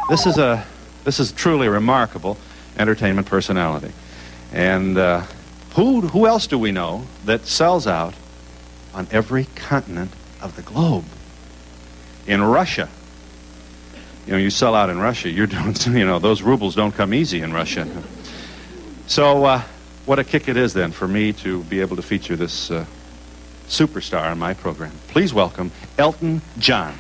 This is truly a remarkable entertainment personality. And who else do we know that sells out on every continent of the globe? In Russia. You know, you sell out in Russia. You're doing, you know, those rubles don't come easy in Russia. So what a kick it is then for me to be able to feature this superstar on my program. Please welcome Elton John.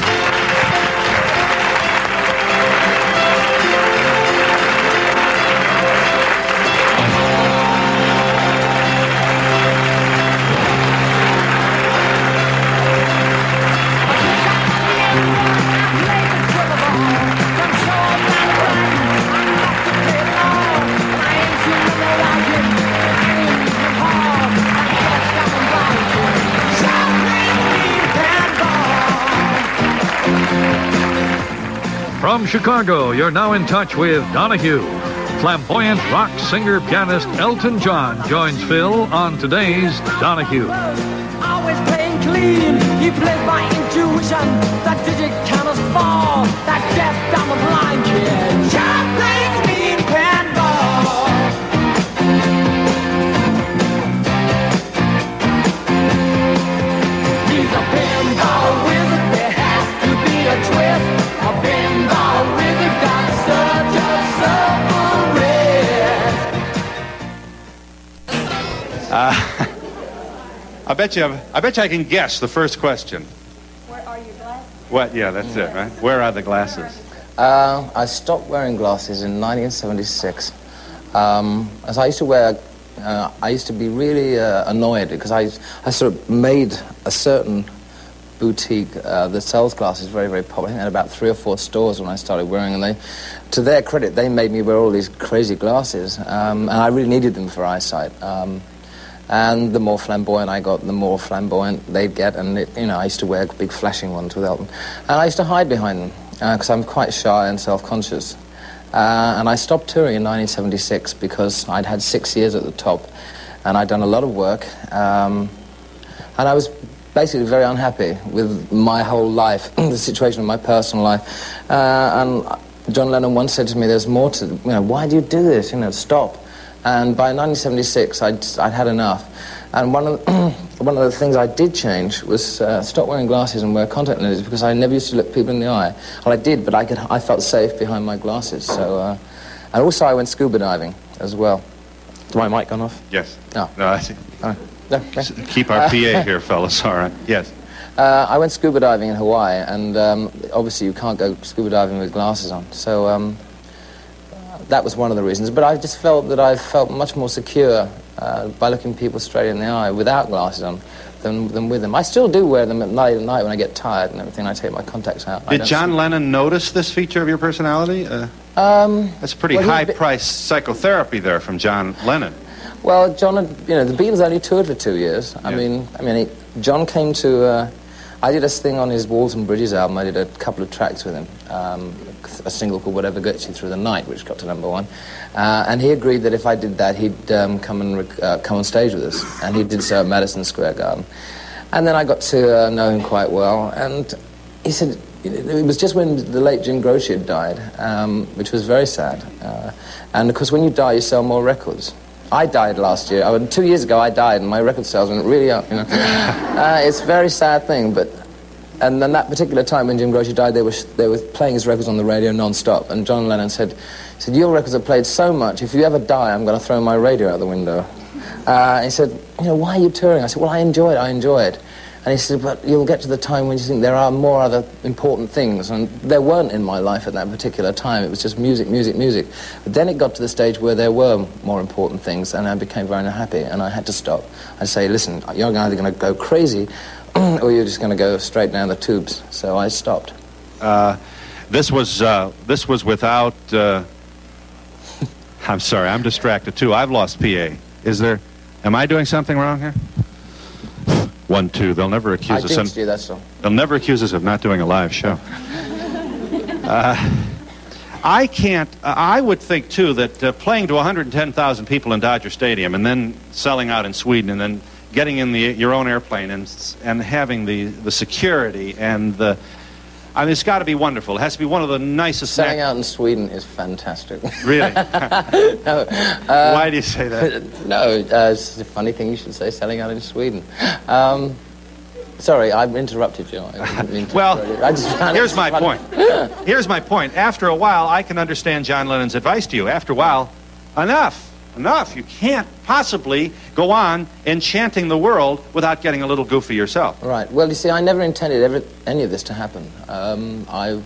From Chicago, you're now in touch with Donahue. Flamboyant rock singer-pianist Elton John joins Phil on today's Donahue. Always playing clean, he plays by intuition. That digit counters fall, that deaf, dumb, and blind kid. John plays mean pinball. He's a pinball wizard, there has to be a twist. A pinball wizard got such a I bet you I can guess the first question. Where are your glasses? What? Yeah, that's it, right? Where are the glasses? I stopped wearing glasses in 1976. As I used to wear, I used to be really annoyed because I sort of made a certain boutique that sells glasses very, very popular. I think they had about 3 or 4 stores when I started wearing them. To their credit, they made me wear all these crazy glasses, and I really needed them for eyesight. And the more flamboyant I got, the more flamboyant they'd get. And, I used to wear big flashing ones with Elton. And I used to hide behind them because I'm quite shy and self-conscious. And I stopped touring in 1976 because I'd had 6 years at the top. And I'd done a lot of work. And I was basically very unhappy with my whole life, the situation of my personal life. And John Lennon once said to me, there's more to, why do you do this? Stop. And by 1976, I'd had enough. And one of the things I did change was stop wearing glasses and wear contact lenses because I never used to look people in the eye. Well, I did, but I felt safe behind my glasses. So, and also I went scuba diving as well. Is my mic gone off? Yes. No. No, I see. No. Keep our PA here, fellas. All right. Yes. I went scuba diving in Hawaii, and obviously you can't go scuba diving with glasses on. So that was one of the reasons. But I just felt that I felt much more secure by looking people straight in the eye without glasses on than with them. I still do wear them at night when I get tired and everything. I take my contacts out. Did John Lennon notice this feature of your personality? That's pretty high-priced psychotherapy there from John Lennon. Well, John, the Beatles only toured for 2 years. Yeah. John came to. I did a thing on his Walls and Bridges album. I did a couple of tracks with him, a single called Whatever Gets You Through the Night, which got to #1. And he agreed that if I did that, he'd come on stage with us. And he did so at Madison Square Garden. And then I got to know him quite well. And he said, it was just when the late Jim Croce had died, which was very sad. And of course, when you die, you sell more records. I died last year. 2 years ago, I died, and my record sales went really up. It's a very sad thing, and then that particular time when Jim Croce died, they were playing his records on the radio non-stop. And John Lennon said, "Your records are played so much. If you ever die, I'm going to throw my radio out the window." He said, "Why are you touring?" I said, "Well, I enjoy it." And he said, "But you'll get to the time when you think there are more other important things." And there weren't in my life at that particular time. It was just music, music, music. But then it got to the stage where there were more important things, and I became very unhappy, and I had to stop. I'd say, "Listen, you're either going to go crazy or you're just going to go straight down the tubes." So I stopped. This was without... I'm sorry, I'm distracted, too. I've lost PA. Am I doing something wrong here? 1, 2. They'll never accuse us. I that's all. They'll never accuse us of not doing a live show. I can't. I would think too that playing to 110,000 people in Dodger Stadium and then selling out in Sweden and then getting in your own airplane and having the security and the. I mean, it's got to be wonderful. It has to be one of the nicest... Selling out in Sweden is fantastic. Really? No, Why do you say that? No, it's a funny thing you should say, selling out in Sweden. Sorry, I interrupted you. I didn't mean to. Well, I just found here's my point. Here's my point. After a while, I can understand John Lennon's advice to you. After a while, enough. Enough. You can't possibly go on enchanting the world without getting a little goofy yourself. Right. Well, you see, I never intended any of this to happen. I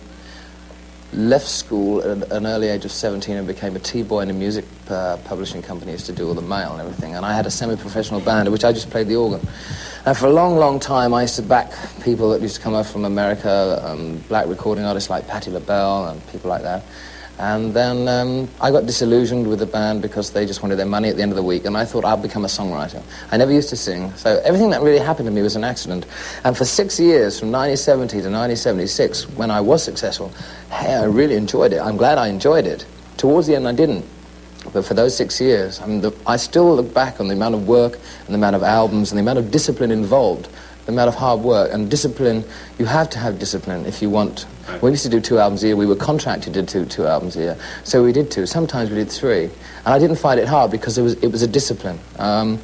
left school at an early age of 17 and became a T-boy in a music publishing company. Used to do all the mail and everything. And I had a semi-professional band in which I just played the organ. And for a long, long time, I used to back people that used to come over from America, black recording artists like Patti LaBelle and people like that. And then I got disillusioned with the band because they just wanted their money at the end of the week, and I thought I'd become a songwriter. I never used to sing, so everything that really happened to me was an accident. And for 6 years, from 1970 to 1976, when I was successful, hey, I really enjoyed it. I'm glad I enjoyed it. Towards the end, I didn't. But for those 6 years, I still look back on the amount of work and the amount of albums and the amount of discipline involved, the amount of hard work. And discipline, you have to have discipline if you want. We used to do 2 albums a year. We were contracted to do 2 albums a year. So we did 2. Sometimes we did 3. And I didn't find it hard because it was a discipline. And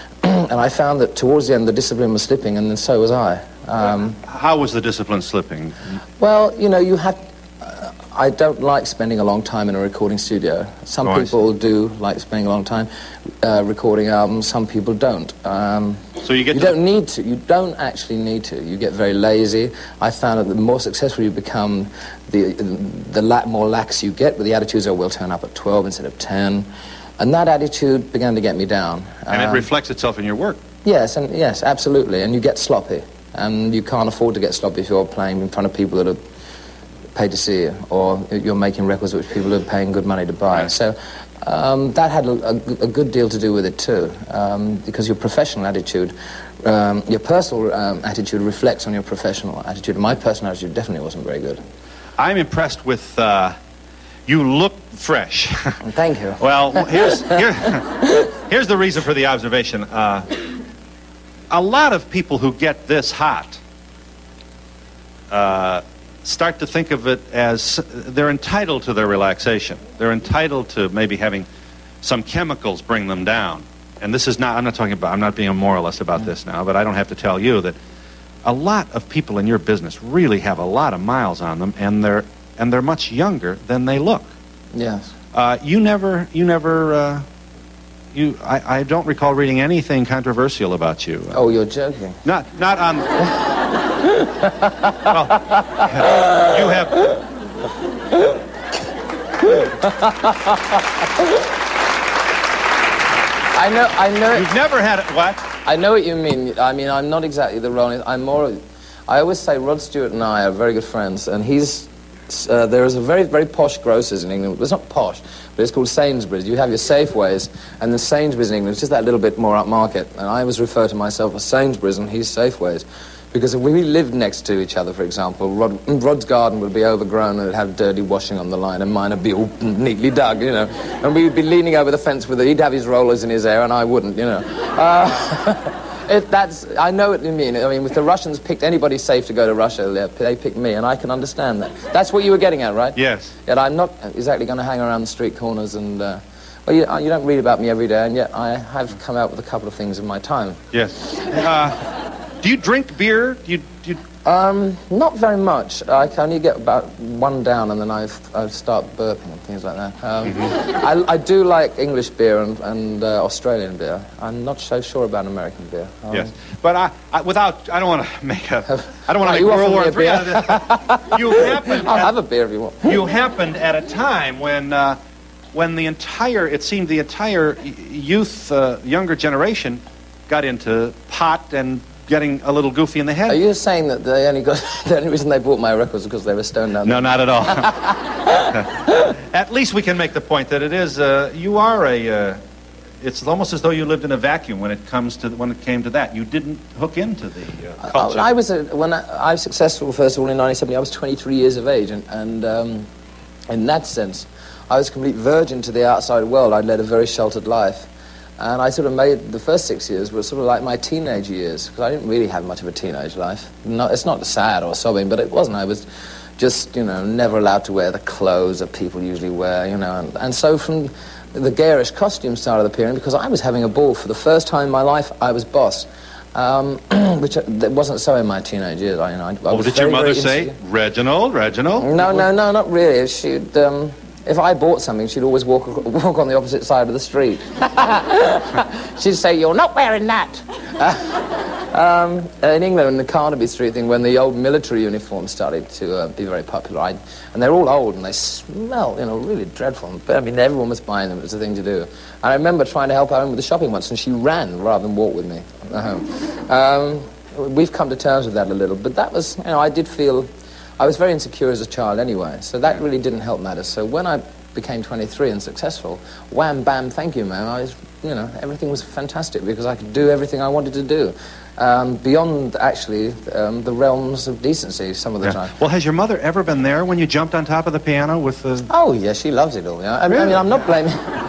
I found that towards the end, the discipline was slipping, and then so was I. How was the discipline slipping? Well, you know, you have... I don't like spending a long time in a recording studio. Some people do like spending a long time recording albums. Some people don't. So you don't need to. You don't actually need to. You get very lazy. I found that the more successful you become, the more lax you get. But the attitudes are, we'll turn up at 12 instead of 10, and that attitude began to get me down. And it reflects itself in your work. Yes, absolutely. And you get sloppy, and you can't afford to get sloppy if you're playing in front of people that are paid to see you, or you're making records which people are paying good money to buy. Right. So that had a good deal to do with it too, because your professional attitude, your personal attitude reflects on your professional attitude. My personal attitude definitely wasn't very good. I'm impressed with, you look fresh. Thank you. Well, here's the reason for the observation. A lot of people who get this hot start to think of it as they're entitled to their relaxation. They're entitled to maybe having some chemicals bring them down. And this is not, I'm not being a moralist about this now, but I don't have to tell you that a lot of people in your business really have a lot of miles on them, and they're much younger than they look. Yes. I don't recall reading anything controversial about you. Oh, you're joking. Not on... Well, you have... I know. You've never had it, what? I know what you mean. I mean, I'm not exactly the role. I always say Rod Stewart and I are very good friends, and there is a very, very posh grocers in England. It's not posh, but it's called Sainsbury's. You have your Safeways, and the Sainsbury's in England is just that little bit more upmarket. And I always refer to myself as Sainsbury's, and he's Safeways. Because if we lived next to each other, for example, Rod's garden would be overgrown and it'd have dirty washing on the line, and mine would be all neatly dug, you know. And we'd be leaning over the fence with it. He'd have his rollers in his hair, and I wouldn't, you know. I know what you mean. I mean, if the Russians picked anybody safe to go to Russia, they picked me, and I can understand that. That's what you were getting at, right? Yes. Yet I'm not exactly going to hang around the street corners and... well, you don't read about me every day, and yet I have come out with a couple of things in my time. Yes. Do you drink beer? Not very much. I can only get about 1 down, and then I start burping and things like that. I do like English beer and Australian beer. I'm not so sure about American beer. Yes, but I don't want to make I don't want to make World War III out of this. You happened. I'll have a beer if you want. You happened at a time when the entire youth, younger generation, got into pot and getting a little goofy in the head. Are you saying that the only reason they bought my records was because they were stoned out? No, not at all. At least we can make the point that it is, it's almost as though you lived in a vacuum when it came to that. You didn't hook into the culture. I was successful, first of all, in 1970. I was 23 years of age, and in that sense, I was a complete virgin to the outside world. I'd led a very sheltered life. And I sort of made the first 6 years were sort of like my teenage years, because I didn't really have much of a teenage life. No, it's not sad or sobbing, but it wasn't. I was just, never allowed to wear the clothes that people usually wear, and so from the garish costume started appearing because I was having a ball. For the first time in my life, I was boss. Which that wasn't so in my teenage years. I was did your mother say, Reginald? No, not really. She'd, if I bought something, she'd always walk on the opposite side of the street. She'd say, "You're not wearing that." In England, in the Carnaby Street thing, when the old military uniforms started to be very popular, and they're all old and they smell, really dreadful. But I mean, everyone was buying them. It was the thing to do. And I remember trying to help her home with the shopping once, and she ran rather than walk with me home. We've come to terms with that a little, but that was, I did feel, I was very insecure as a child anyway, so that really didn't help matters. So when I became 23 and successful, wham, bam, thank you, man. I was, everything was fantastic because I could do everything I wanted to do. Beyond, actually, the realms of decency some of the time. Well, has your mother ever been there when you jumped on top of the piano with the... Oh, yeah, she loves it all. Yeah. Really? I mean, I'm not blaming...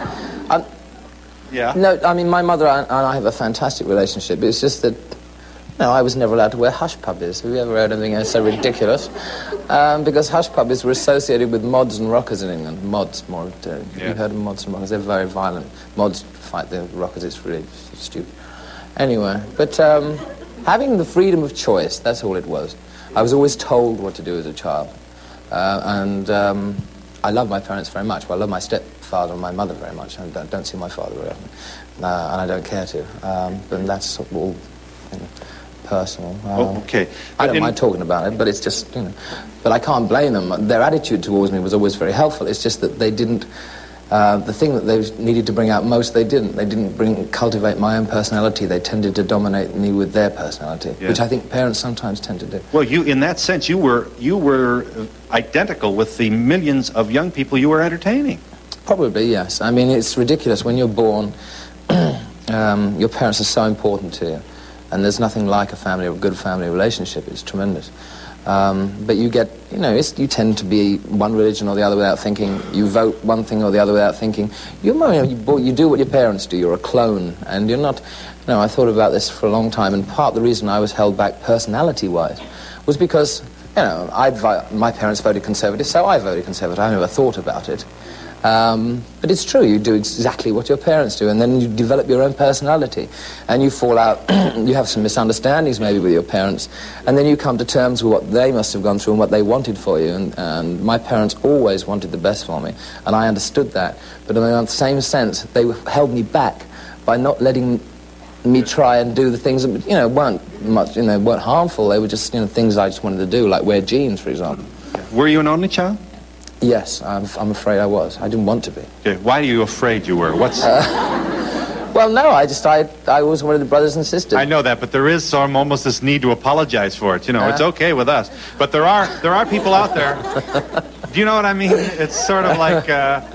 Yeah? No, I mean, my mother and I have a fantastic relationship. It's just that, I was never allowed to wear hush puppies. Have you ever heard anything so ridiculous? Because hush puppies were associated with mods and rockers in England. Mods, more. You've heard of mods and rockers? They're very violent. Mods fight the rockers. It's really stupid. Anyway, but having the freedom of choice, that's all it was. I was always told what to do as a child. And I love my parents very much. Well, I love my stepfather and my mother very much. I don't see my father very often. And I don't care to. But that's all personal. Okay. I don't mind talking about it, but it's just, But I can't blame them. Their attitude towards me was always very helpful. It's just that they didn't... the thing that they needed to bring out most, they didn't. They didn't cultivate my own personality. They tended to dominate me with their personality, which I think parents sometimes tend to do. Well, in that sense, you were identical with the millions of young people you were entertaining. Probably, yes. I mean, it's ridiculous. When you're born, your parents are so important to you, and there's nothing like a good family relationship. It's tremendous. But you get, you tend to be one religion or the other without thinking. You vote one thing or the other without thinking. You do what your parents do. You're a clone, and you're not... I thought about this for a long time, and part of the reason I was held back personality-wise was because, my parents voted Conservative, so I voted Conservative. I never thought about it. But it's true, you do exactly what your parents do, and then you develop your own personality, and you fall out, you have some misunderstandings maybe with your parents, and then you come to terms with what they must have gone through and what they wanted for you, and my parents always wanted the best for me, and I understood that, but in the same sense, they held me back by not letting me try and do the things that, weren't much, weren't harmful. They were just, things I just wanted to do, like wear jeans, for example. Were you an only child? Yes, I'm afraid I was. I didn't want to be. Okay. Why are you afraid you were? What's... Well, no, I was one of the brothers and sisters. I know that, but there is almost this need to apologize for it. It's okay with us. But there are people out there. Do you know what I mean? It's sort of like,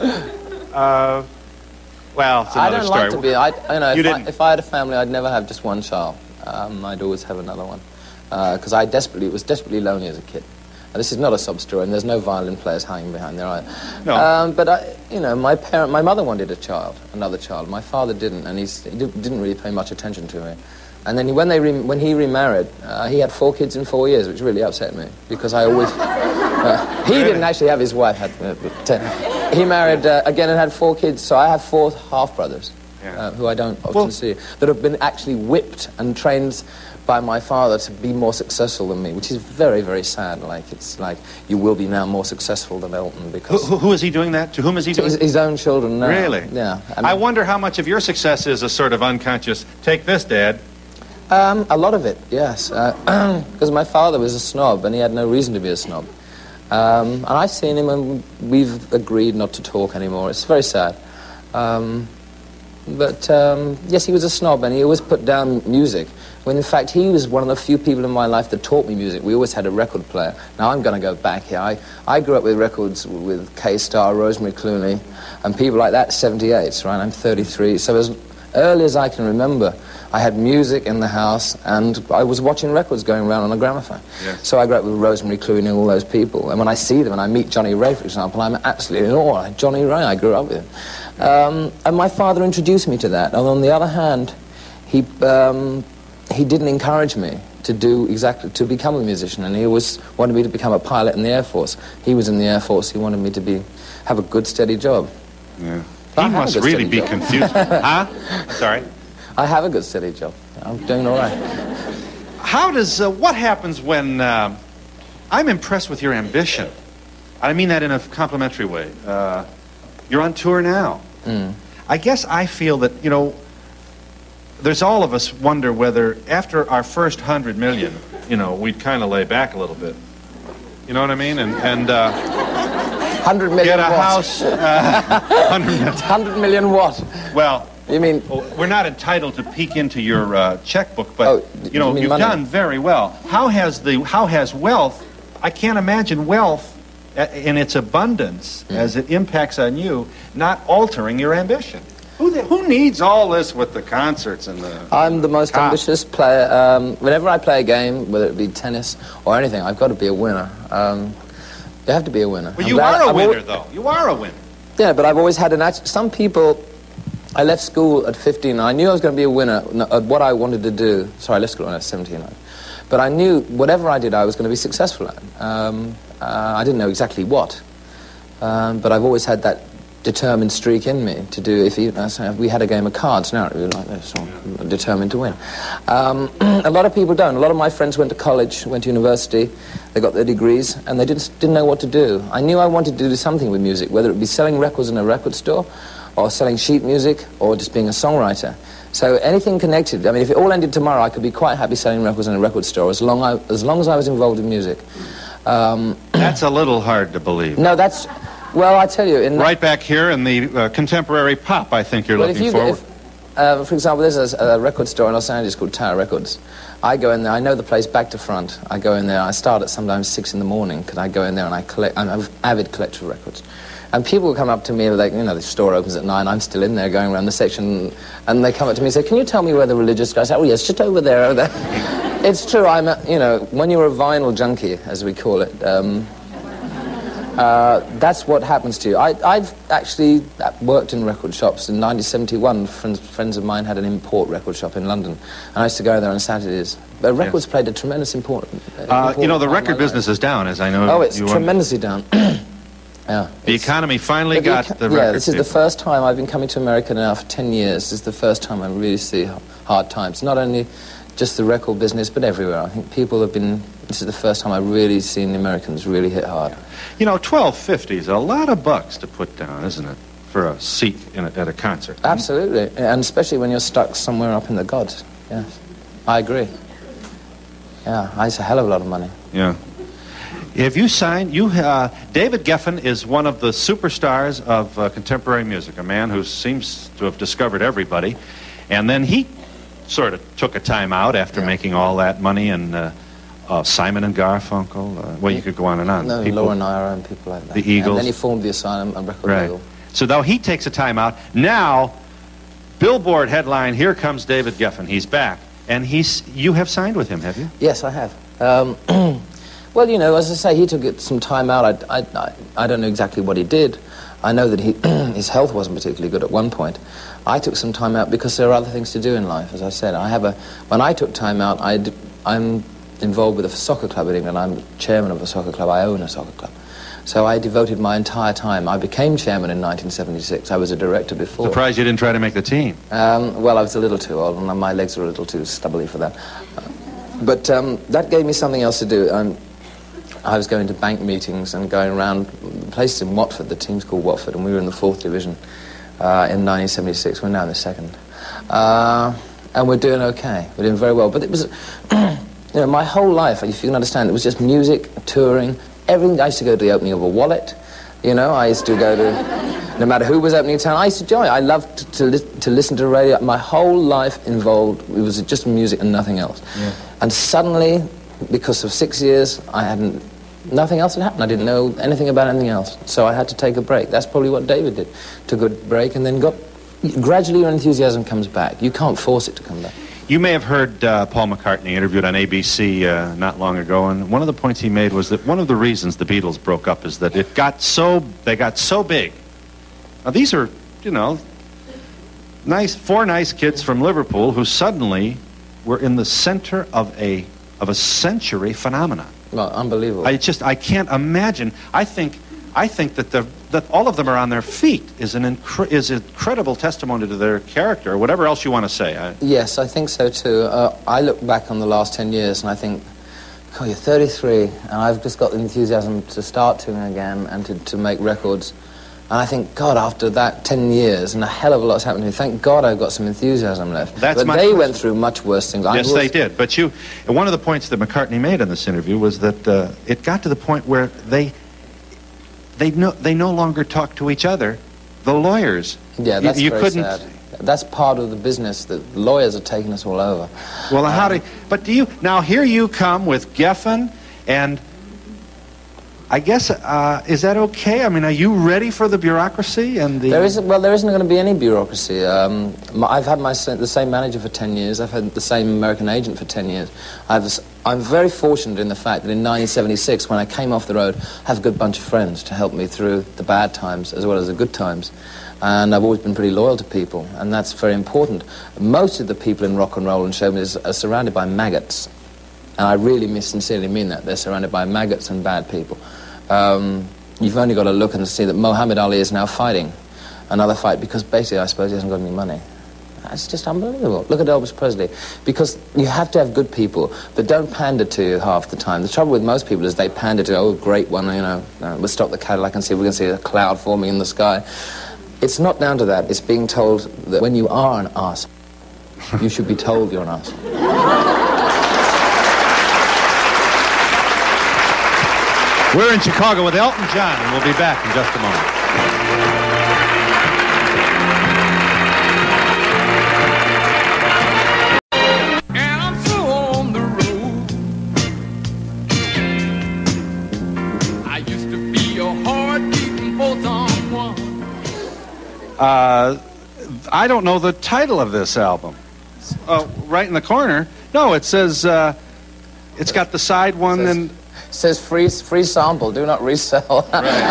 well, it's another story. I don't like to be. If I had a family, I'd never have just one child. I'd always have another one. Because I was desperately lonely as a kid. This is not a sob story, and there's no violin players hanging behind there either. No. But my mother wanted another child. My father didn't, and he didn't really pay much attention to me. And then when he remarried, he had 4 kids in 4 years, which really upset me because I always. He didn't actually have his wife. He married again and had 4 kids, so I have 4 half brothers who I don't often see that have been actually whipped and trained by my father to be more successful than me, which is very, very sad. It's like you will be now more successful than Elton because... Who is he doing that? To whom is he doing his own children now. Really? Yeah. I wonder how much of your success is a sort of unconscious, take this, Dad. A lot of it, yes. Because my father was a snob, and he had no reason to be a snob. And I've seen him, and we've agreed not to talk anymore. It's very sad. But yes, he was a snob, and he always put down music. When in fact he was one of the few people in my life that taught me music. We always had a record player. Now I'm going to go back here. I grew up with records with K-Star, Rosemary Clooney, and people like that, 78s, right? I'm 33. So as early as I can remember, I had music in the house, and I was watching records going around on a gramophone. Yes. So I grew up with Rosemary Clooney and all those people. And when I see them and I meet Johnny Ray, for example, I'm absolutely in awe. Johnny Ray, I grew up with him. And my father introduced me to that. And on the other hand, he didn't encourage me. to become a musician, and he always wanted me to become a pilot in the Air Force. He was in the Air Force. He wanted me to have a good, steady job. Yeah. He must really be confused. Huh? Sorry? I have a good, steady job. I'm doing all right. How does, what happens when, I'm impressed with your ambition. I mean that in a complimentary way. You're on tour now. I guess I feel that, you know, there's all of us wonder whether after our first 100 million, you know, we'd kind of lay back a little bit. You know what I mean? And 100 million get a what? house. 100 million. 100 million what? Well, you mean? We're not entitled to peek into your checkbook, but you know, you've money? done very well. How has wealth? I can't imagine wealth in its abundance as it impacts on you, not altering your ambition. Who needs all this with the concerts and the... I'm the most ambitious player. Whenever I play a game, whether it be tennis or anything, I've got to be a winner. You have to be a winner. Well, you are a winner, though. You are a winner. Yeah, but I've always had an attitude. Some people... I left school at 15. I knew I was going to be a winner at what I wanted to do. Sorry, I left school when I was 17. But I knew whatever I did, I was going to be successful at. I didn't know exactly what. But I've always had that determined streak in me to do. If we had a game of cards now, it would be like this, so I'm determined to win. A lot of people don't. A lot of my friends went to college, went to university, they got their degrees, and they didn't know what to do. I knew I wanted to do something with music, whether it be selling records in a record store, or selling sheet music, or just being a songwriter. So anything connected. I mean, if it all ended tomorrow, I could be quite happy selling records in a record store as long as I was involved in music. That's a little hard to believe. No, that's... Well, I tell you... Right back here in the contemporary pop, I think you're looking forward. For example, there's a record store in Los Angeles called Tower Records. I go in there, I know the place back to front. I go in there, I start at sometimes 6 in the morning, because I go in there and I'm an avid collector of records. And people will come up to me, like, you know, the store opens at 9, I'm still in there going around the section, and they come up to me and say, can you tell me where the religious guy is? Oh, yes, just over there, over there. It's true, you know, when you're a vinyl junkie, as we call it, that's what happens to you. I've actually worked in record shops. In 1971, friends of mine had an import record shop in London, and I used to go there on Saturdays. But records played a tremendous important you know, the record business is down, as I know. Oh, it's tremendously down. Yeah, the economy finally got the record. Yeah, this is the first time I've been coming to America now for 10 years. This is the first time I really see hard times. Not only just the record business, but everywhere. I think people have been... This is the first time I've really seen the Americans really hit hard. You know, $12.50 is a lot of bucks to put down, isn't it, for a seat at a concert? Absolutely, and especially when you're stuck somewhere up in the gods. Yes, I agree. Yeah, it's a hell of a lot of money. Yeah. Have you signed... David Geffen is one of the superstars of contemporary music, a man who seems to have discovered everybody. And then he sort of took a time out after making all that money, and Simon and Garfunkel, well, you could go on and on. No, Laura Nyro and people like that. The Eagles. And then he formed the Asylum and record label. So though he takes a time out, now, Billboard headline, here comes David Geffen. He's back. And you have signed with him, have you? Yes, I have. Well, you know, as I say, he took some time out. I don't know exactly what he did. I know that his health wasn't particularly good at one point. I took some time out because there are other things to do in life, as I said. When I took time out, I'm involved with a soccer club in England. I'm chairman of a soccer club. I own a soccer club. So I devoted my entire time. I became chairman in 1976. I was a director before. Surprised you didn't try to make the team. Well, I was a little too old, and my legs were a little too stubbly for that. But that gave me something else to do. I was going to bank meetings and going around places in Watford. The team's called Watford, and we were in the 4th division in 1976. We're now in the 2nd. And we're doing okay. We're doing very well. But it was, you know, my whole life, if you can understand, it was just music, touring, everything. I used to go to the opening of a Wallet. You know, I used to go to, no matter who was opening a town, I used to join. I loved to listen to radio. My whole life involved, it was just music and nothing else. Yeah. And suddenly, because of 6 years, nothing else had happened. I didn't know anything about anything else. So I had to take a break. That's probably what David did. Took a break and then gradually your enthusiasm comes back. You can't force it to come back. You may have heard Paul McCartney interviewed on ABC not long ago, and one of the points he made was that one of the reasons the Beatles broke up is that they got so big. Now these are, you know, four nice kids from Liverpool who suddenly were in the center of a of a century phenomenon. Well, unbelievable. I can't imagine. I think that all of them are on their feet is incredible testimony to their character, or whatever else you want to say. Yes, I think so too. I look back on the last 10 years and I think, oh, you're 33, and I've just got the enthusiasm to start touring again and to make records. And I think, God, after that 10 years, and a hell of a lot's happened to me, thank God I've got some enthusiasm left. But they went through much worse things. Yes, they did. But one of the points that McCartney made in this interview was that it got to the point where they no longer talk to each other, the lawyers. Yeah, that's very sad. That's part of the business, that lawyers are taking us all over. Well, now here you come with Geffen, and I guess, is that okay? I mean, are you ready for the bureaucracy and the... There isn't going to be any bureaucracy. I've had the same manager for 10 years. I've had the same American agent for 10 years. I'm very fortunate in the fact that in 1976, when I came off the road, I have a good bunch of friends to help me through the bad times as well as the good times. And I've always been pretty loyal to people, and that's very important. Most of the people in rock and roll and showbiz are surrounded by maggots. And I really sincerely mean that. They're surrounded by maggots and bad people. You've only got to look and see that Muhammad Ali is now fighting another fight because basically, I suppose, he hasn't got any money. It's just unbelievable. Look at Elvis Presley. Because you have to have good people that don't pander to you half the time. The trouble with most people is they pander to, oh, great one, we'll stop the Cadillac and see if we can see a cloud forming in the sky. It's not down to that. It's being told that when you are an arse, you should be told you're an arse. We're in Chicago with Elton John, and we'll be back in just a moment. And I'm so on the road. I used to be a heart beating for someone. I don't know the title of this album. Right in the corner. No, it says, it's got the side one and... It says free sample, do not resell. Right.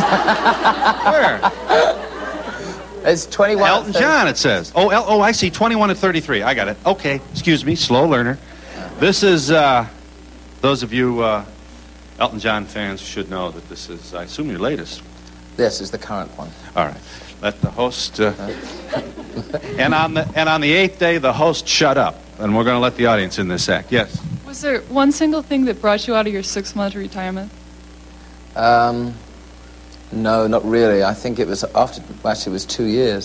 Where? It's 21. Elton John, it says. Oh, I see. 21 and 33. I got it. Okay, excuse me, slow learner. This is, those of you Elton John fans should know that this is, I assume, your latest. This is the current one. All right. Let the host, and on the eighth day, the host shut up, and we're going to let the audience in this act. Yes. Was there one single thing that brought you out of your 6-month retirement? No, not really. I think it was it was 2 years.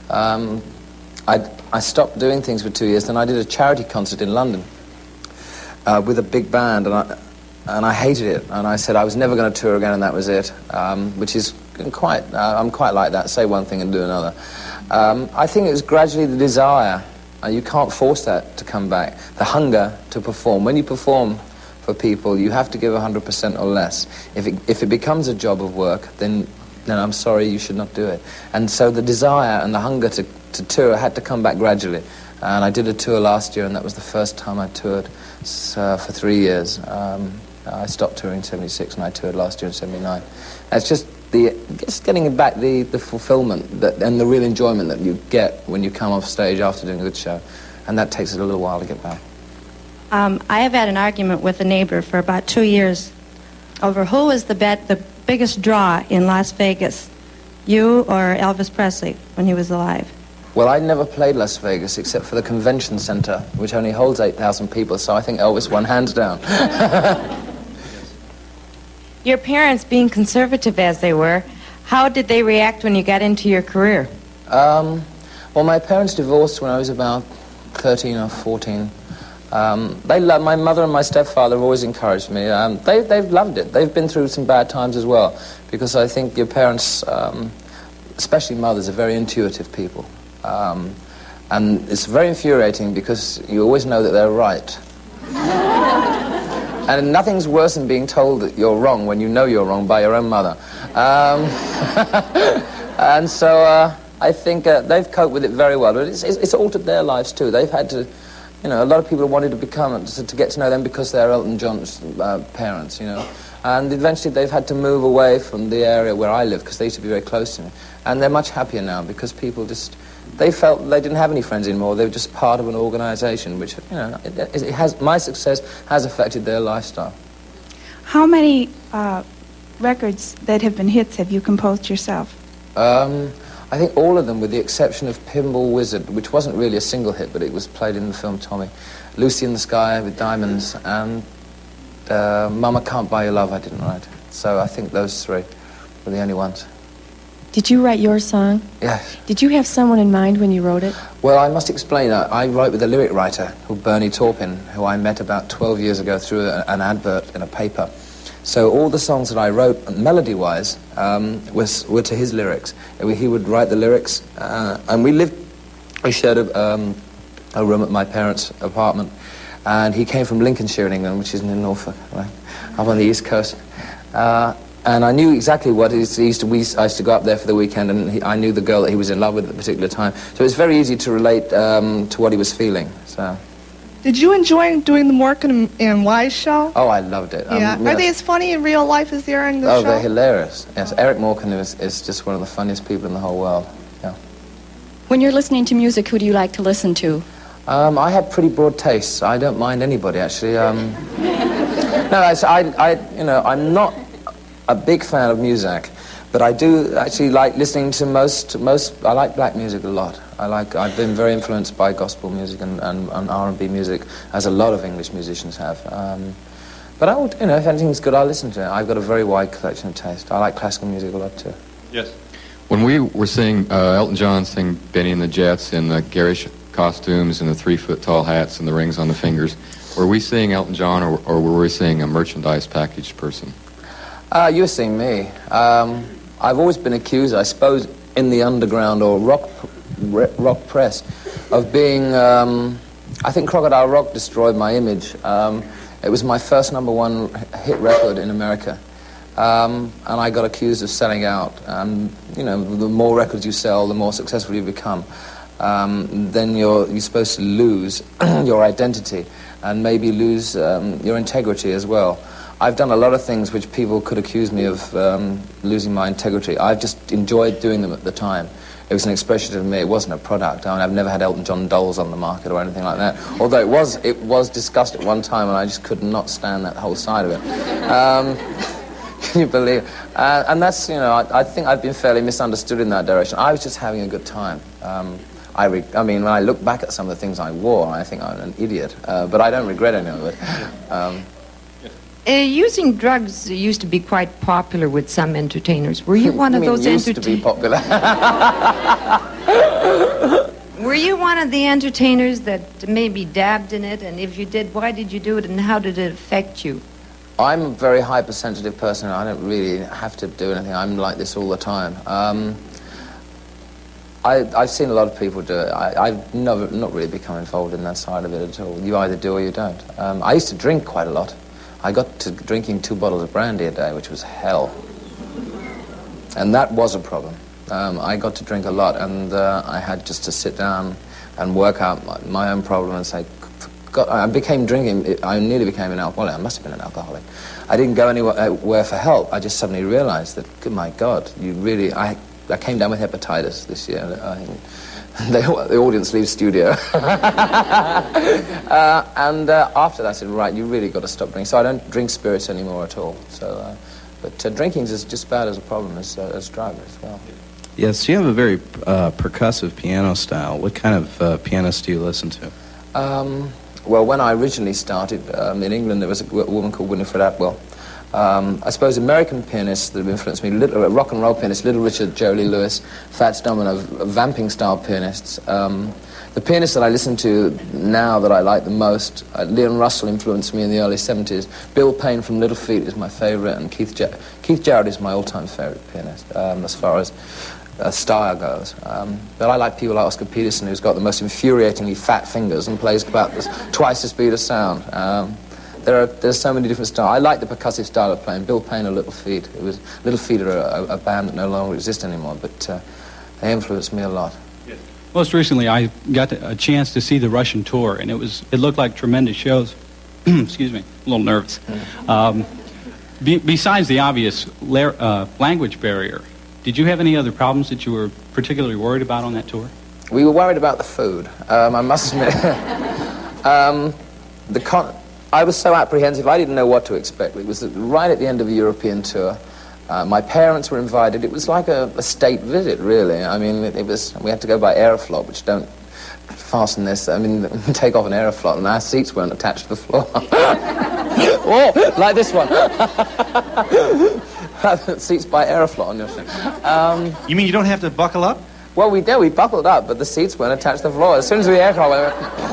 I stopped doing things for 2 years, then I did a charity concert in London with a big band, and I hated it. And I said I was never going to tour again, and that was it, which is I'm quite like that, say one thing and do another. I think it was gradually the desire. You can't force that to come back. The hunger to perform. When you perform for people, you have to give 100% or less. If it becomes a job of work, then I'm sorry, you should not do it. And so the desire and the hunger to tour had to come back gradually. And I did a tour last year, and that was the first time I toured for 3 years. I stopped touring in 76, and I toured last year in 79. It's just getting back the fulfillment and the real enjoyment that you get when you come off stage after doing a good show. And that takes it a little while to get back. I have had an argument with a neighbor for about 2 years over who was the biggest draw in Las Vegas, you or Elvis Presley when he was alive. Well, I never played Las Vegas except for the convention center, which only holds 8,000 people, so I think Elvis won hands down. Your parents, being conservative as they were, how did they react when you got into your career? Well, my parents divorced when I was about 13 or 14. My mother and my stepfather have always encouraged me. They've loved it. They've been through some bad times as well, because I think your parents, especially mothers, are very intuitive people. And it's very infuriating because you always know that they're right. And nothing's worse than being told that you're wrong when you know you're wrong by your own mother. And so I think they've coped with it very well. But it's altered their lives too. They've had to, a lot of people wanted to get to know them because they're Elton John's parents, And eventually they've had to move away from the area where I live, because they used to be very close to me. And they're much happier now, because people just, they felt they didn't have any friends anymore. They were just part of an organisation, which, you know, it has, my success has affected their lifestyle. How many records that have been hits have you composed yourself? I think all of them, with the exception of Pinball Wizard, which wasn't really a single hit, but it was played in the film Tommy. Lucy in the Sky with Diamonds, and Mama Can't Buy Your Love I didn't write. So I think those three were the only ones. Did you write your song? Yes. Did you have someone in mind when you wrote it? Well, I must explain. I wrote with a lyric writer called Bernie Taupin, who I met about 12 years ago through an advert in a paper. So all the songs that I wrote, melody-wise, were to his lyrics. He would write the lyrics, and we shared a room at my parents' apartment, and he came from Lincolnshire in England, which is in Norfolk, right, up on the East Coast. And I knew exactly what I used to go up there for the weekend, and I knew the girl that he was in love with at the particular time. So it's very easy to relate to what he was feeling. So. Did you enjoy doing the Morgan and Wise show? Oh, I loved it. Yeah. Yes. Are they as funny in real life as they are in the show? Oh, they're hilarious. Yes, Eric Morgan is just one of the funniest people in the whole world. Yeah. When you're listening to music, who do you like to listen to? I have pretty broad tastes. I don't mind anybody, actually. No, I'm not a big fan of music, but I do actually like listening to most. I like black music a lot. I've been very influenced by gospel music and R&B music, as a lot of English musicians have. But I would, if anything's good, I'll listen to it. I've got a very wide collection of taste. I like classical music a lot too. Yes. When we were seeing Elton John sing Benny and the Jets in the garish costumes and the 3-foot-tall hats and the rings on the fingers, were we seeing Elton John, or were we seeing a merchandise packaged person? You were seeing me. I've always been accused, I suppose, in the underground or rock press, of being, I think Crocodile Rock destroyed my image. It was my first -- hit record in America, and I got accused of selling out. And the more records you sell, the more successful you become. Then you're supposed to lose your identity and maybe lose your integrity as well. I've done a lot of things which people could accuse me of losing my integrity. I've just enjoyed doing them at the time. It was an expression of me. It wasn't a product. I mean, I've never had Elton John dolls on the market or anything like that. Although it was discussed at one time, and I just could not stand that whole side of it. Can you believe? And that's, I think I've been fairly misunderstood in that direction. I was just having a good time. I mean, when I look back at some of the things I wore, I think I'm an idiot. But I don't regret any of it. Using drugs used to be quite popular with some entertainers. Were you one of those used to be popular? Were you one of the entertainers that maybe dabbed in it? And if you did, why did you do it, and how did it affect you? I'm a very hypersensitive person. I don't really have to do anything. I'm like this all the time. I've seen a lot of people do it. I've not really become involved in that side of it at all. You either do or you don't. I used to drink quite a lot. I got to drinking 2 bottles of brandy a day, which was hell. And that was a problem. I got to drink a lot, and I had just to sit down and work out my own problem and say, God, I became drinking. I nearly became an alcoholic. I must have been an alcoholic. I didn't go anywhere for help. I just suddenly realized that, oh my God, you really... I came down with hepatitis this year. The audience leaves studio. And after that I said, right, you really got to stop drinking. So I don't drink spirits anymore at all. So, but drinking is just as bad as a problem as drugs as well. Yes, you have a very percussive piano style. What kind of pianist do you listen to? Well, when I originally started in England, there was a woman called Winifred Atwell. I suppose American pianists that have influenced me, rock and roll pianists, Little Richard, Joe Lee Lewis, Fats Domino, vamping style pianists. The pianists that I listen to now that I like the most, Leon Russell influenced me in the early 70s. Bill Payne from Little Feat is my favourite, and Keith Jarrett is my all-time favourite pianist, as far as style goes. But I like people like Oscar Peterson, who's got the most infuriatingly fat fingers and plays about twice the speed of sound. There's so many different styles. I like the percussive style of playing. Bill Payne or Little Feat. Little Feat are a band that no longer exists anymore, but they influenced me a lot. Yes. Most recently, I got a chance to see the Russian tour, and it looked like tremendous shows. Excuse me, a little nervous. Besides the obvious language barrier, did you have any other problems that you were particularly worried about on that tour? We were worried about the food. I must admit, I was so apprehensive. I didn't know what to expect. It was right at the end of a European tour. My parents were invited. It was like a state visit, really. I mean, we had to go by Aeroflot, which don't fasten this. I mean, take off an Aeroflot, and our seats weren't attached to the floor. Oh, like this one. Seats by Aeroflot on your thing. You mean you don't have to buckle up? Well, we did. We buckled up, but the seats weren't attached to the floor. As soon as we aircraft went...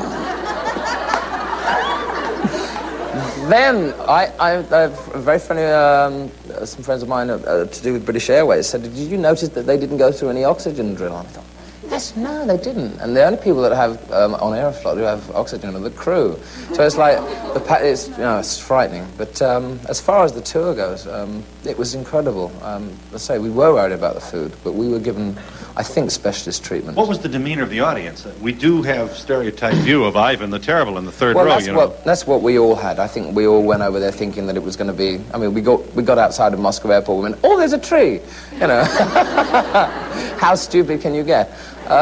Then, I have very funny, some friends of mine to do with British Airways said, did you notice that they didn't go through any oxygen drill? I thought, yes, no, they didn't. And the only people that have, on Aeroflot, who have oxygen are the crew. So it's like, it's frightening. But as far as the tour goes, it was incredible. Let's say we were worried about the food, but we were given, I think, specialist treatment. What was the demeanor of the audience? We do have stereotyped view of Ivan the Terrible in the third row, That's what we all had. I think we all went over there thinking that it was going to be... I mean, we got outside of Moscow airport, we went, oh, there's a tree! You know. How stupid can you get?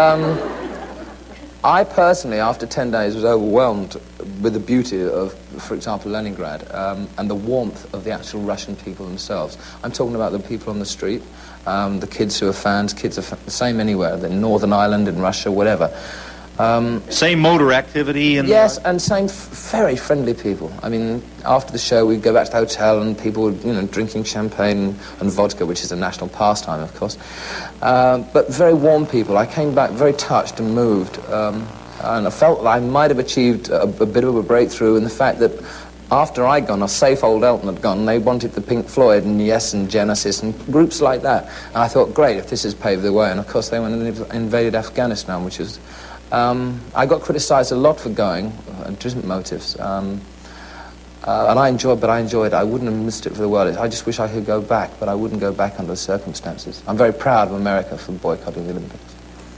I personally, after 10 days, was overwhelmed with the beauty of, for example, Leningrad, and the warmth of the actual Russian people themselves. I'm talking about the people on the street, the kids who are fans. Kids are the same anywhere, in Northern Ireland, in Russia, whatever. Same motor activity? Yes, and same very friendly people. I mean, after the show, we'd go back to the hotel and people were, drinking champagne and vodka, which is a national pastime, of course. But very warm people. I came back very touched and moved. And I felt that I might have achieved a bit of a breakthrough in the fact that after I'd gone, a safe old Elton had gone, they wanted the Pink Floyd and Yes and Genesis and groups like that. And I thought, great, if this has paved the way. And, of course, they went and invaded Afghanistan, which was... I got criticised a lot for going, different motives. And I enjoyed it. I wouldn't have missed it for the world. I just wish I could go back, but I wouldn't go back under the circumstances. I'm very proud of America for boycotting the Olympics.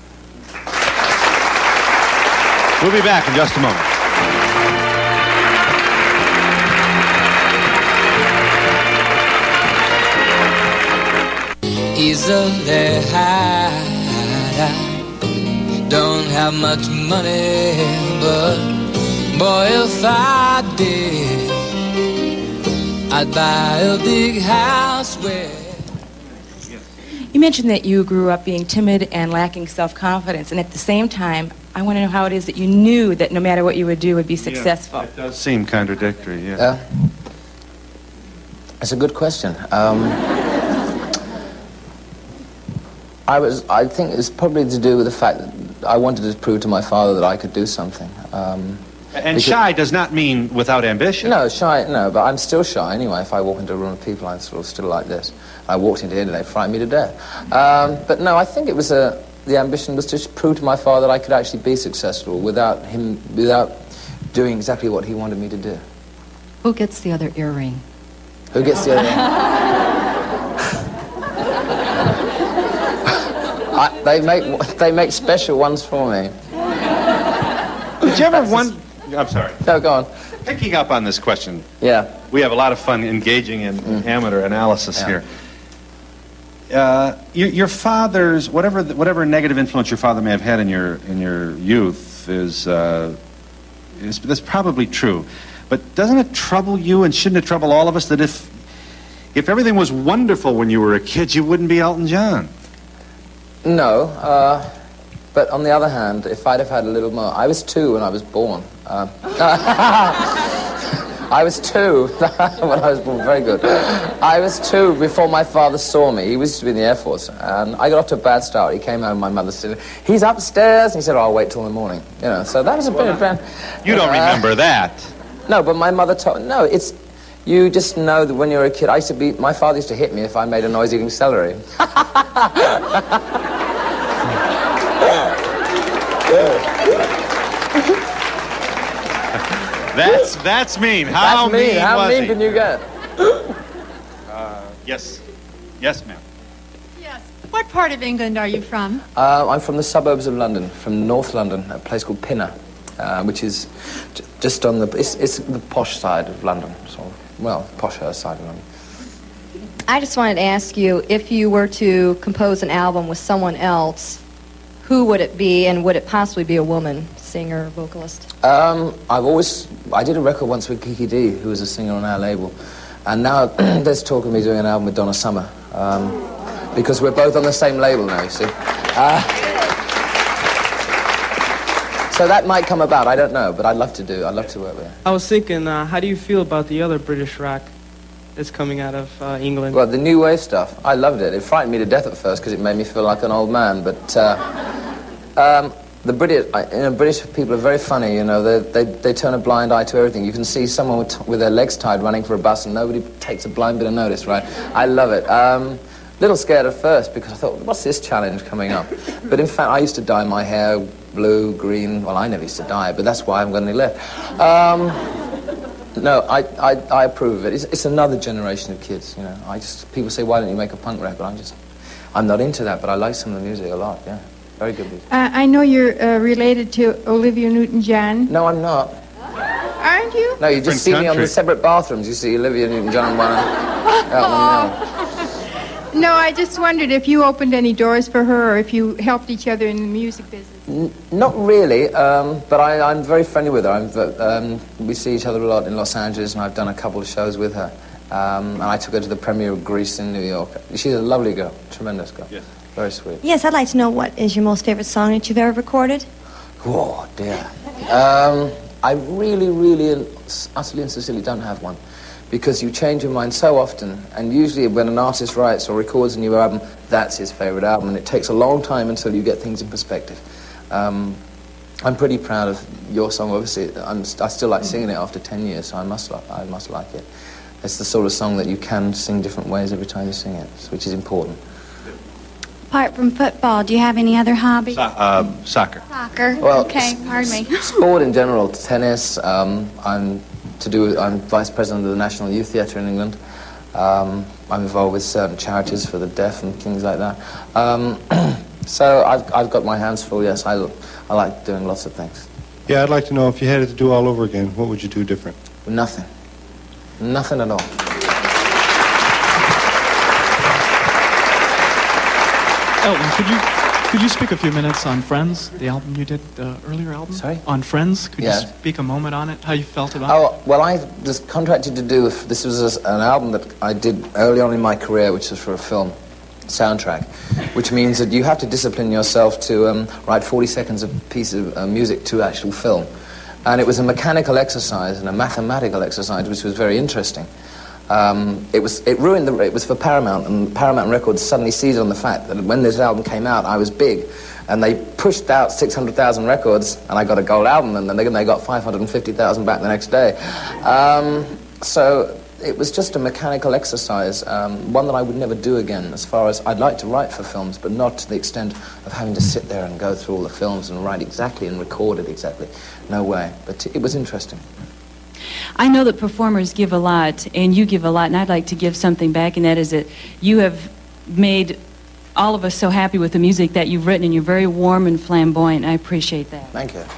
We'll be back in just a moment. Easily hide. Don't have much money, but boy, if I did, I'd buy a big house where... You mentioned that you grew up being timid and lacking self-confidence, and at the same time, I want to know how it is that you knew that no matter what you would do would be successful. It does seem contradictory, yeah. That's a good question. I think it's probably to do with the fact that I wanted to prove to my father that I could do something. And shy does not mean without ambition. No, but I'm still shy anyway. If I walk into a room of people, I'm sort of still like this. I walked into here today, frightened me to death. But no, I think it was the ambition was to prove to my father that I could actually be successful without doing exactly what he wanted me to do. Who gets the other earring? Who gets the other earring? They make special ones for me. Did you ever I'm sorry. No, go on. Picking up on this question. Yeah. We have a lot of fun engaging in amateur analysis here. Your father's whatever negative influence your father may have had in your youth is that's probably true. But doesn't it trouble you, and shouldn't it trouble all of us, that if everything was wonderful when you were a kid, you wouldn't be Elton John? No, but on the other hand, if I'd have had a little more... I was 2 when I was born. I was 2 when I was born. Very good. I was 2 before my father saw me. He used to be in the Air Force, and I got off to a bad start. He came home, my mother said, he's upstairs, and he said, oh, I'll wait till the morning. So that was a bit of... You don't remember that. No, but my mother told... No, it's... You just know that when you're a kid, my father used to hit me if I made a noise eating celery. That's mean. How mean can you get? Yes, ma'am. Yes. What part of England are you from? I'm from the suburbs of London, from North London, a place called Pinner, which is just on it's the posh side of London, sort of. Well, posher side of London. I just wanted to ask you, if you were to compose an album with someone else, who would it be, and would it possibly be a woman, singer, vocalist? I did a record once with Kiki D, who was a singer on our label, and now there's talk of me doing an album with Donna Summer, because we're both on the same label now, you see. So that might come about, I don't know, but I'd love to work with her. I was thinking, how do you feel about the other British rock that's coming out of England? Well, the new wave stuff, I loved it. It frightened me to death at first because it made me feel like an old man, but the British people are very funny, you know. They turn a blind eye to everything. You can see someone with their legs tied running for a bus and nobody takes a blind bit of notice, right? I love it. Little scared at first because I thought, what's this challenge coming up? But in fact, I used to dye my hair blue, green. Well, I never used to dye it, but that's why I'm going to left. No, I approve of it. It's another generation of kids, you know. People say, why don't you make a punk record? I'm not into that, but I like some of the music a lot, yeah. Very good music. I know you're related to Olivia Newton-John. No, I'm not. Aren't you? No, you just see me on the separate bathrooms. You see Olivia Newton-John and one Elton. No, I just wondered if you opened any doors for her or if you helped each other in the music business. Not really, but I'm very friendly with her. We see each other a lot in Los Angeles, and I've done a couple of shows with her. And I took her to the premiere of Grease in New York. She's a lovely girl, tremendous girl. Yes. Very sweet. Yes, I'd like to know what is your most favorite song that you've ever recorded? Oh, dear. I really, utterly and sincerely don't have one. Because you change your mind so often, and usually when an artist writes or records a new album, that's his favourite album, and it takes a long time until you get things in perspective. I'm pretty proud of your song, obviously. I still like singing it after 10 years, so I must like it. It's the sort of song that you can sing different ways every time you sing it, which is important. Apart from football, do you have any other hobbies? Soccer. Soccer. Well, okay, pardon me. Sport in general, tennis. I'm vice president of the National Youth Theatre in England. I'm involved with certain charities for the deaf and things like that. So I've got my hands full, yes. I like doing lots of things. Yeah, I'd like to know if you had it to do all over again, what would you do different? Nothing. Nothing at all. Elton, could you speak a few minutes on Friends, the album you did, the earlier album? Sorry? On Friends, could you speak a moment on it, how you felt about it? Oh, well, I was contracted to do, this was an album that I did early on in my career, which was for a film soundtrack, which means that you have to discipline yourself to write 40 seconds of piece of music to actual film. And it was a mechanical exercise and a mathematical exercise, which was very interesting. It was for Paramount, and Paramount Records suddenly seized on the fact that when this album came out, I was big, and they pushed out 600,000 records, and I got a gold album, and then they got 550,000 back the next day. So it was just a mechanical exercise, one that I would never do again, as far as I'd like to write for films, but not to the extent of having to sit there and go through all the films and write exactly and record it exactly. No way. But it was interesting. I know that performers give a lot, and you give a lot, and I'd like to give something back, and that is that you have made all of us so happy with the music that you've written, and you're very warm and flamboyant. I appreciate that. Thank you.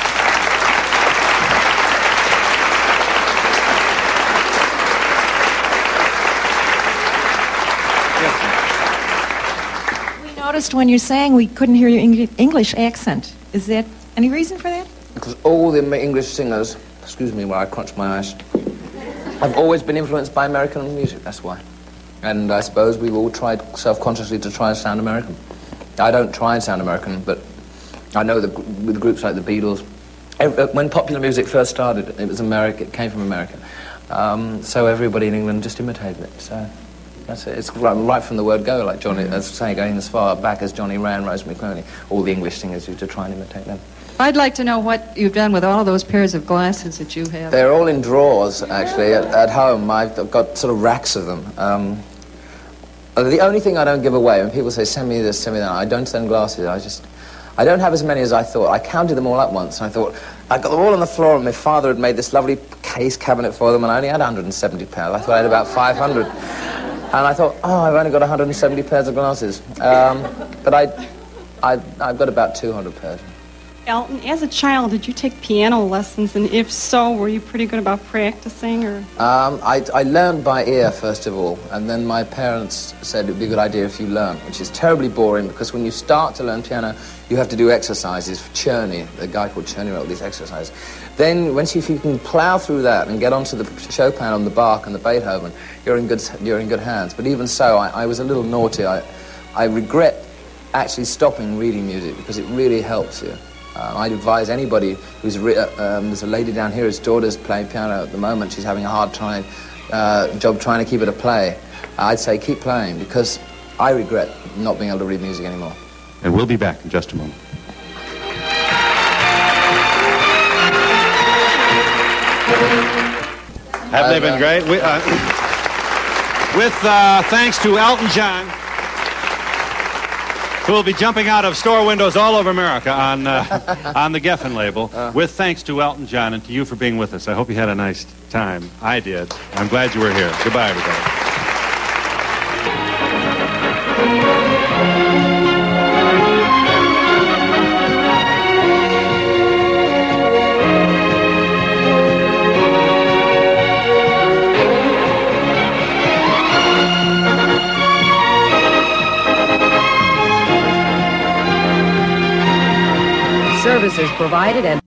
We noticed when you sang, we couldn't hear your English accent. Is there any reason for that? Because all the English singers, excuse me while I crunch my eyes, I've always been influenced by American music, that's why. And I suppose we've all tried self-consciously to try and sound American. I don't try and sound American, but I know that with groups like the Beatles, when popular music first started, it was America, it came from America. So everybody in England just imitated it, so that's it. It's right from the word go, like Johnny, as I say, going as far back as Johnny Ray and Rosemary Clooney. All the English singers used to try and imitate them. I'd like to know what you've done with all of those pairs of glasses that you have. They're all in drawers, actually, at home. I've got sort of racks of them. The only thing I don't give away, when people say, send me this, send me that, I don't send glasses. I don't have as many as I thought. I counted them all up once, and I thought, I got them all on the floor, and my father had made this lovely case cabinet for them, and I only had 170 pairs. I thought I had about 500. And I thought, oh, I've only got 170 pairs of glasses. But I've got about 200 pairs. Elton, as a child, did you take piano lessons? And if so, were you pretty good about practicing? Or I learned by ear, first of all, and then my parents said it would be a good idea if you learn, which is terribly boring because when you start to learn piano, you have to do exercises. Czerny, a guy called Czerny wrote these exercises. Then, if you can plow through that and get onto the Chopin and the Bach and the Beethoven, you're in good hands. But even so, I was a little naughty. I regret actually stopping reading music because it really helps you. I'd advise anybody who's... there's a lady down here whose daughter's playing piano at the moment. She's having a hard job trying to keep her to play. I'd say keep playing because I regret not being able to read music anymore. And we'll be back in just a moment. Haven't they been great? With thanks to Elton John, who will be jumping out of store windows all over America on the Geffen label. With thanks to Elton John and to you for being with us. I hope you had a nice time. I did. I'm glad you were here. Goodbye, everybody. Services provided and